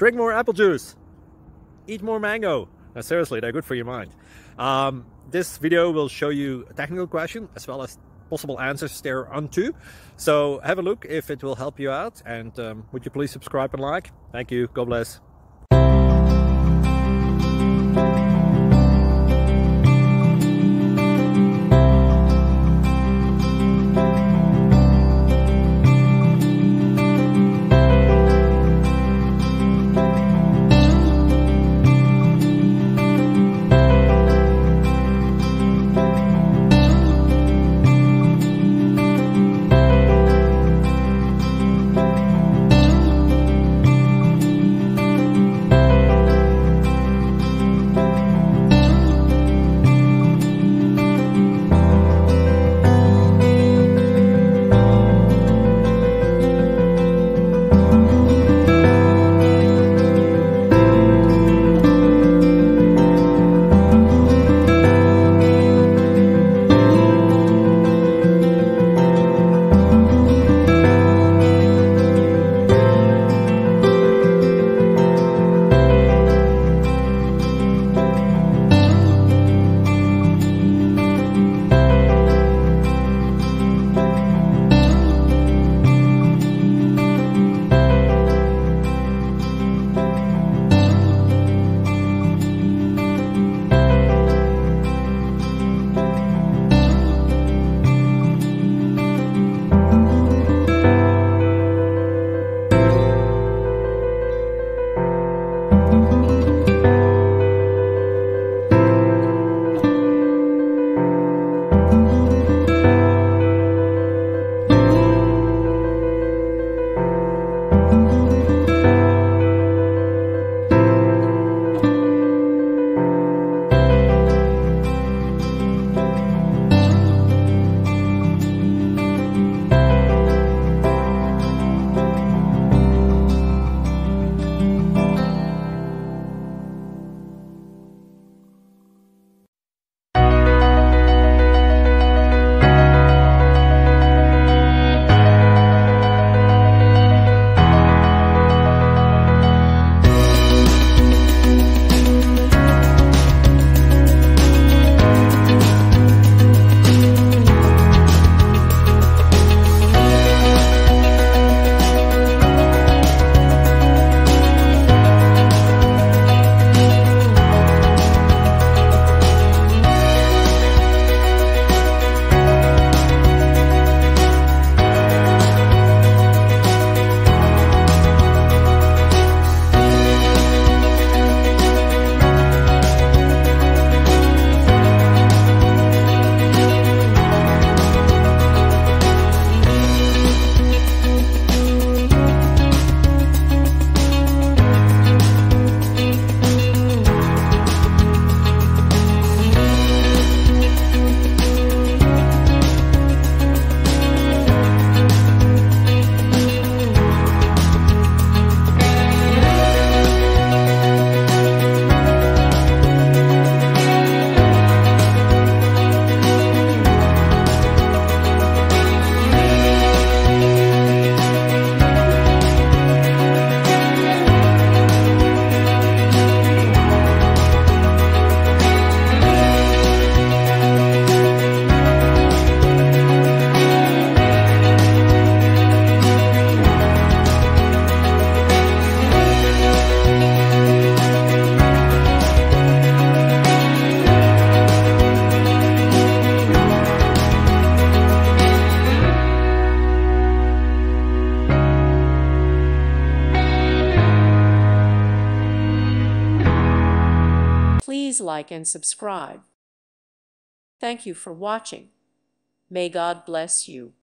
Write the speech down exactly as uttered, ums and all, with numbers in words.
drink more apple juice, eat more mango. Now, seriously, they're good for your mind. Um, this video will show you a technical question as well as possible answers thereunto. So have a look if it will help you out, and um, would you please subscribe and like? Thank you. God bless. Please like and subscribe. Thank you for watching. May God bless you.